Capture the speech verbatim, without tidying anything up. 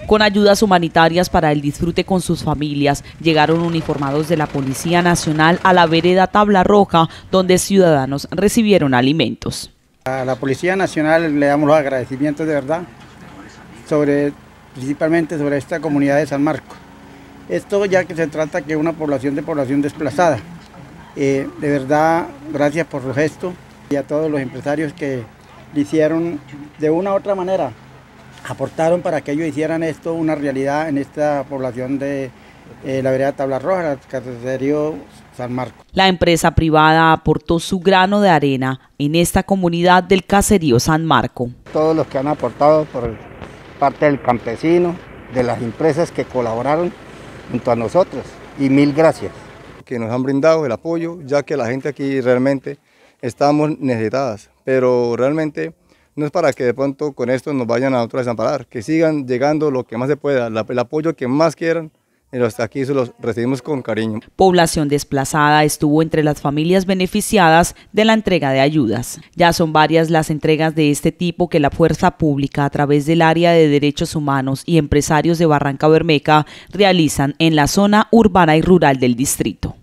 Con ayudas humanitarias para el disfrute con sus familias, llegaron uniformados de la Policía Nacional a la vereda Tabla Roja, donde ciudadanos recibieron alimentos. A la Policía Nacional le damos los agradecimientos de verdad, sobre, principalmente sobre esta comunidad de San Marcos. Esto ya que se trata que una población de población desplazada. Eh, de verdad, gracias por su gesto y a todos los empresarios que le hicieron de una u otra manera, aportaron para que ellos hicieran esto una realidad en esta población de eh, la vereda Tabla Roja, el caserío San Marcos. La empresa privada aportó su grano de arena en esta comunidad del caserío San Marco. Todos los que han aportado por parte del campesino, de las empresas que colaboraron junto a nosotros, y mil gracias. Que nos han brindado el apoyo, ya que la gente aquí realmente estamos necesitadas, pero realmente no es para que de pronto con esto nos vayan a otros a desamparar, que sigan llegando lo que más se pueda, el apoyo que más quieran, y hasta aquí se los recibimos con cariño. Población desplazada estuvo entre las familias beneficiadas de la entrega de ayudas. Ya son varias las entregas de este tipo que la fuerza pública a través del área de derechos humanos y empresarios de Barrancabermeja realizan en la zona urbana y rural del distrito.